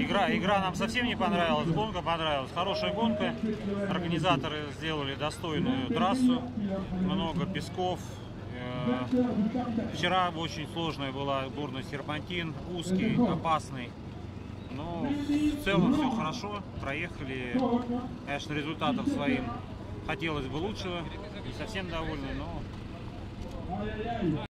Игра нам совсем не понравилась, гонка понравилась. Хорошая гонка. Организаторы сделали достойную трассу. Много песков. Вчера очень сложная была горный серпантин, узкий, опасный. Но в целом все хорошо. Проехали. Конечно, результатом своим хотелось бы лучшего. Не совсем довольны, но...